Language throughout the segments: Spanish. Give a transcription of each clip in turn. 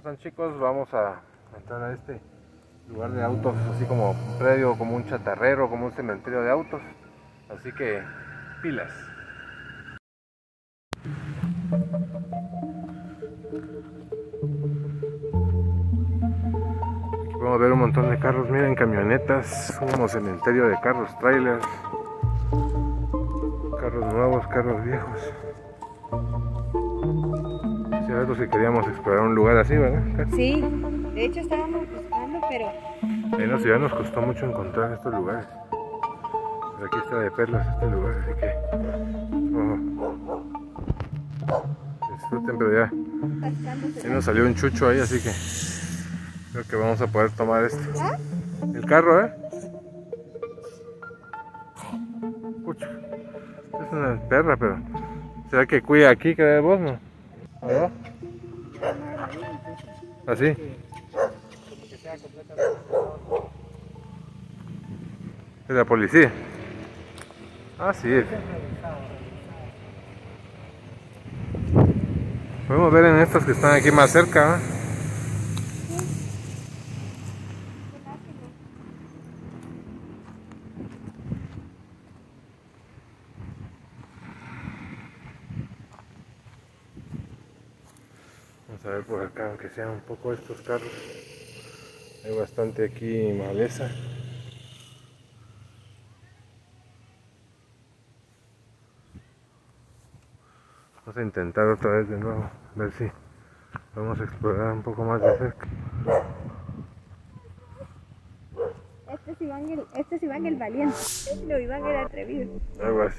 están, chicos? Vamos a entrar a este lugar de autos, así como un predio, como un chatarrero, como un cementerio de autos. Así que, pilas. Aquí podemos ver un montón de carros, miren, camionetas, como cementerio de carros, trailers, carros nuevos, carros viejos. Hace rato si queríamos explorar un lugar así, ¿verdad? Sí, de hecho estábamos buscando, pero... En la ciudad nos costó mucho encontrar estos lugares. Pero aquí está de perlas este lugar, así que... disfruten, pero ya nos salió un chucho ahí, así que creo que vamos a poder tomar este. ¿Ah? El carro, pucho, es una perra, pero ¿será que cuida aquí que de vos, no? ¿Verdad? ¿Así? ¿Es la policía? Ah, sí. Podemos ver en estas que están aquí más cerca, ¿eh? Vamos a ver por acá, aunque sean un poco estos carros. Hay bastante aquí maleza. Vamos a intentar otra vez de nuevo, a ver si vamos a explorar un poco más de cerca. Este es Iván el valiente. No, Iván el atrevido. Algo así.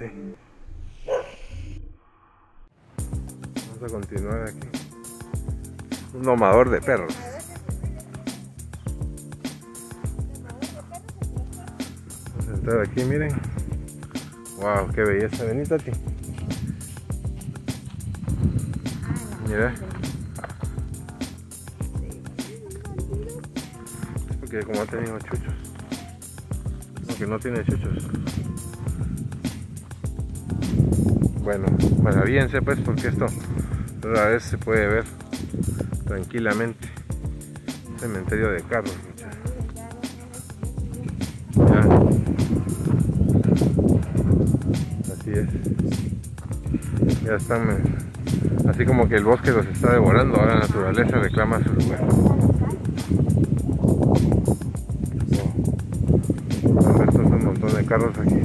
Vamos a continuar aquí. Un domador de perros. Vamos a entrar aquí, miren. Wow, qué belleza. Vení, Tati. Mira. Es porque como ha tenido chuchos. Como que no tiene chuchos. Bueno, maravíense pues, porque esto otra vez se puede ver tranquilamente. Un cementerio de carros, muchachos. Ya. Así es. Ya están, así como que el bosque los está devorando, ahora la naturaleza reclama su lugar. Estos son un montón de carros aquí.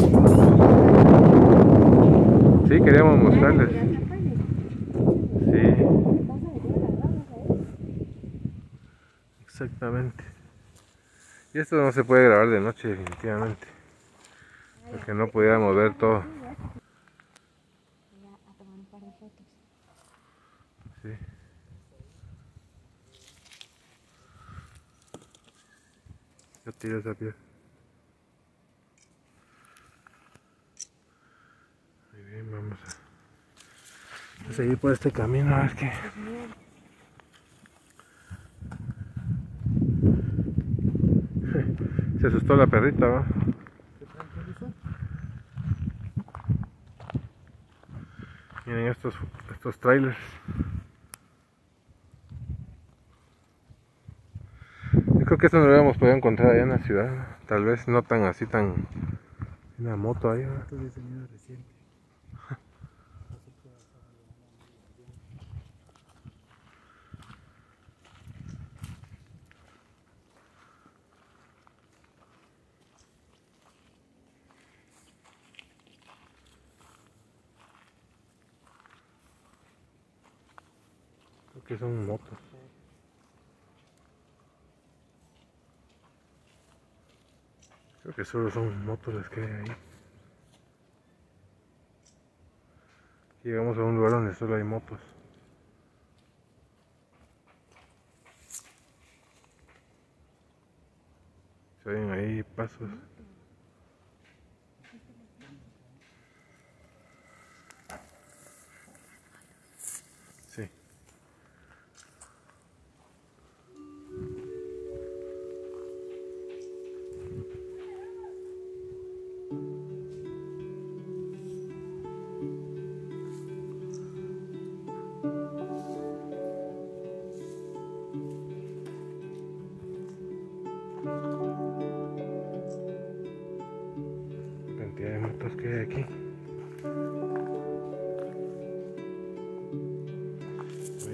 Sí, queríamos mostrarles. Sí. Exactamente. Y esto no se puede grabar de noche, definitivamente. Porque no pudiéramos ver todo. Sí. Yo tiro esa piel. Muy bien, vamos a seguir por este camino a ver qué. Se asustó la perrita, ¿va? Miren estos trailers. Yo creo que esto no lo hubiéramos podido encontrar allá en la ciudad. Tal vez no tan así, tan... Una moto ahí, ¿va? Creo que son motos. Creo que solo son motos las que hay ahí. Llegamos a un lugar donde solo hay motos. Se oyen ahí pasos. Sí.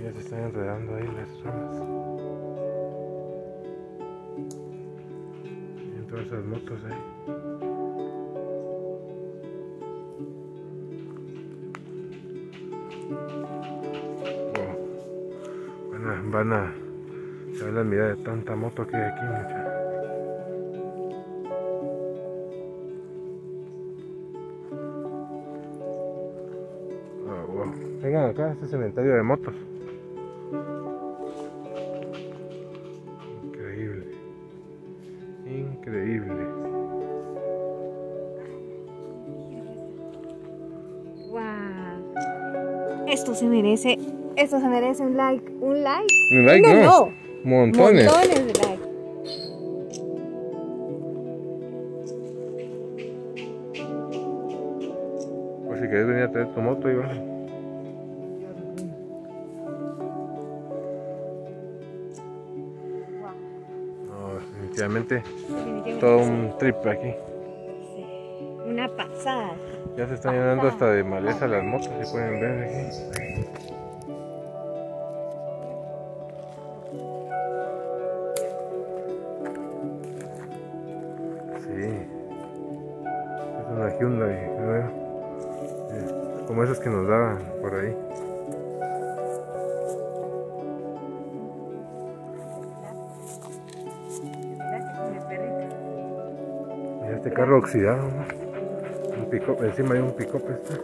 Ya se están enredando ahí las ramas. Miren todas esas motos ahí. Se van a mirar de tanta moto que hay aquí, muchachos. Wow. Vengan acá, este cementerio de motos. Increíble. Increíble. Wow. Esto se merece un like. ¿Un like? ¿Un like? No. Montones. Montones de likes. Por si querés venir a traer tu moto, Iván. No, definitivamente todo un trip aquí. Sí. Una pasada. Ya se están llenando hasta de maleza las motos, si pueden ver aquí. Sí, es una Hyundai nueva, como esas que nos daban por ahí. Mira este carro oxidado, ¿no? Un pick-up, encima hay un pick-up este.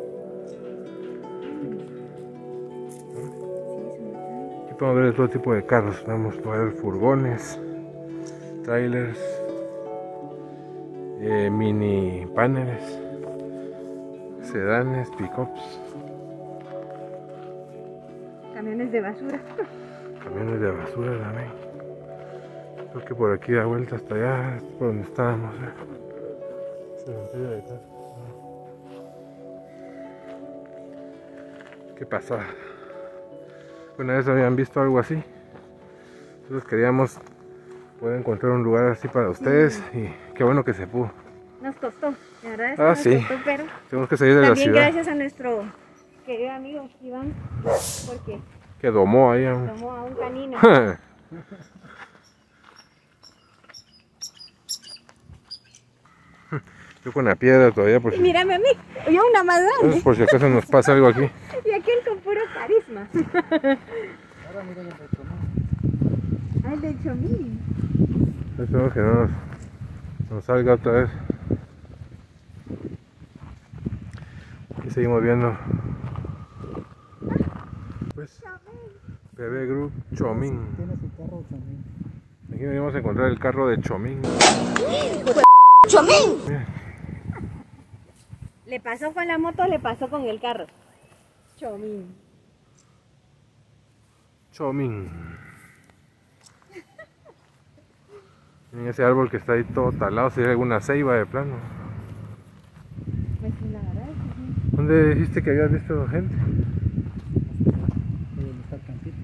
Aquí podemos ver todo tipo de carros, vamos a ver furgones, trailers, mini paneles, sedanes, pickups, Camiones de basura. camiones de basura también. Creo que por aquí da vuelta hasta allá, por donde estábamos. Cementerio de acá. ¿Qué pasaba? Una vez habían visto algo así. Nosotros queríamos poder encontrar un lugar así para ustedes y qué bueno que se pudo. Nos costó, la verdad es que nos Sí. costó, pero Tenemos que salir de la también ciudad. gracias a nuestro querido amigo Iván, porque Que domó ahí a un... tomó a un canino. Yo con la piedra todavía por si, Mírame a mí, yo una más grande. por si acaso nos pasa algo aquí. Y aquel con puro carisma. Ahora miren el de Chomín. Ay, de Chomín. Esperemos que no nos salga otra vez. Aquí seguimos viendo. Pues, Bebé Group Chomín. Tiene su carro Chomín. Aquí venimos a encontrar el carro de Chomín. ¡Chomín! Mira, Le pasó con la moto, le pasó con el carro. Chomín. Chomín. Miren ese árbol que está ahí todo talado, sería alguna ceiba de plano. Pues la verdad es que sí. ¿Dónde dijiste que habías visto gente? Debe estar campito.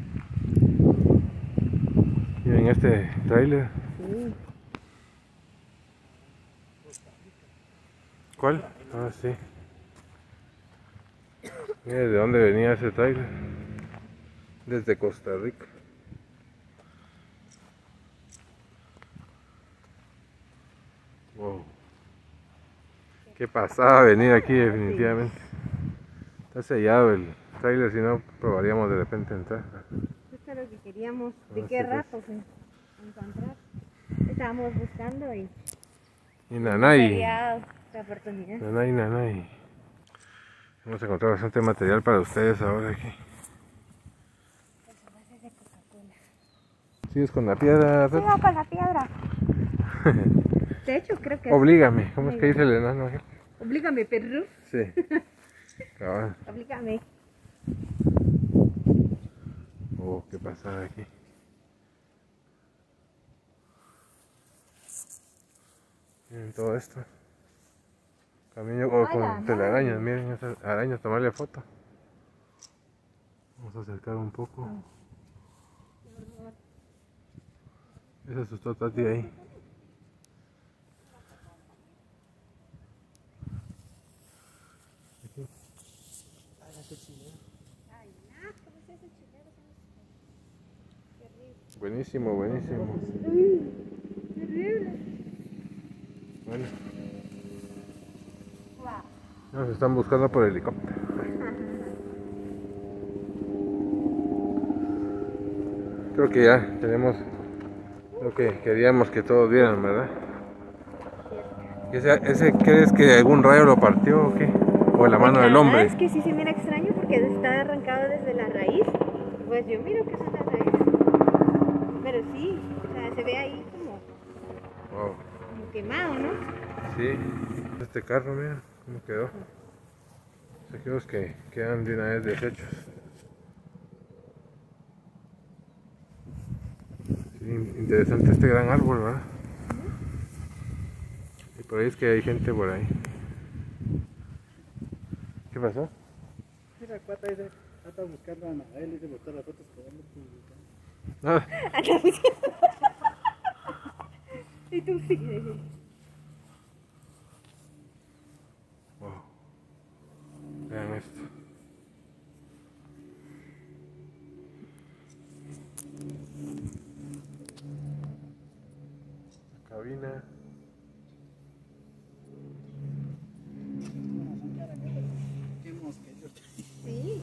Miren este trailer. Sí. ¿Cuál? Ah, sí. Mira de dónde venía ese trailer. Desde Costa Rica. Wow. Qué pasada venir aquí definitivamente. Está sellado el trailer, si no probaríamos de repente entrar. Esto es lo que queríamos. ¿De Ah, qué sí, pues. rato encontrar? Estábamos buscando y Y Nanay. sería la oportunidad. Nanay. Hemos encontrado bastante material para ustedes ahora aquí. Pues a base de Coca-Cola. ¿Sigues con la piedra? Sigo con la piedra. De hecho, creo que Oblígame. ¿Cómo es que dice el enano aquel? Oblígame, perro. Sí. Cabal. Oblígame. Oh, qué pasada aquí. Miren todo esto. Camino con telarañas, miren esas arañas, tomarle foto. Vamos a acercar un poco. Ese asustó a Tati ahí. Hágase chileno. Ay, no, ¿cómo es ese chileno? Buenísimo, buenísimo. Bueno. Nos están buscando por helicóptero. Creo que ya tenemos lo que queríamos que todos vieran, ¿verdad? ¿Ese crees que algún rayo lo partió o qué? ¿O la mano del hombre? Es que sí se mira extraño porque está arrancado desde la raíz. Pues yo miro que es una raíz. Pero sí, o sea, se ve ahí como quemado, ¿no? Sí, este carro, mira cómo quedó. Aquellos que quedan de una vez deshechos. Sí, interesante este gran árbol, ¿verdad? Y por ahí es que hay gente por ahí. ¿Qué pasó? Mira, cuata dice, está buscando a Anael y se botó las fotos que vamos publicando. Ah, Y tú sí. wow. Vean esto. La cabina. Qué mosquetos. Sí.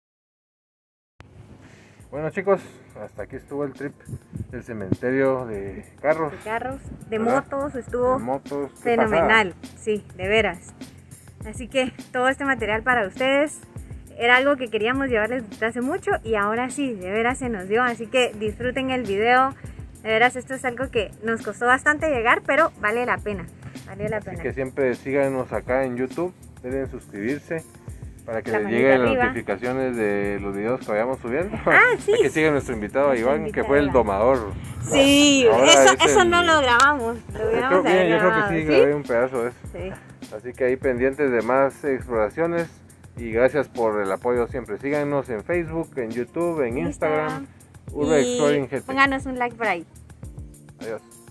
Bueno chicos, hasta aquí estuvo el trip del cementerio de carros, De carros, de ¿verdad? motos, estuvo de motos. ¿Qué fenomenal. Sí, de veras. Así que todo este material para ustedes era algo que queríamos llevarles desde hace mucho y ahora sí, de veras se nos dio. Así que disfruten el video. De veras, esto es algo que nos costó bastante llegar, pero vale la pena. Vale la Así pena. que siempre síganos acá en YouTube, deben suscribirse para que La les manita lleguen las arriba. notificaciones de los videos que vayamos subiendo. Ah, sí. Hay que siga nuestro invitado Nuestro Iván, que fue el invitado. domador. Sí, Ahora es eso el- no lo grabamos. Lo Yo hubiéramos creo, haber yo creo grabado, que sí, ¿sí? grabé un pedazo de eso. Sí. Así que ahí pendientes de más exploraciones y gracias por el apoyo siempre. Síganos en Facebook, en YouTube, en Instagram, Urban Y Exploring GT. pónganos un like por ahí. Adiós.